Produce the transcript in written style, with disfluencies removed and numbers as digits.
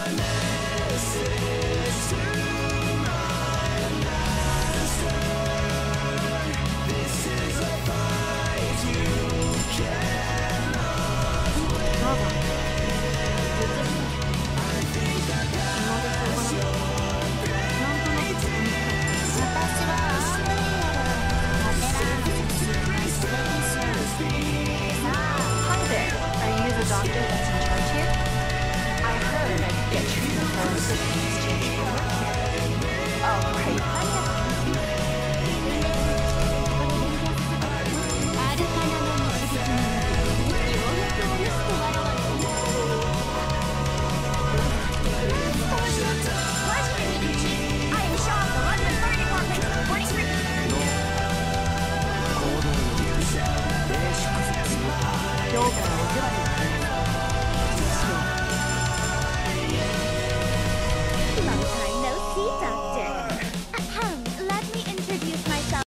Doctor that's in charge here? I heard I could get treatment for a sickness change for work here. Oh, great.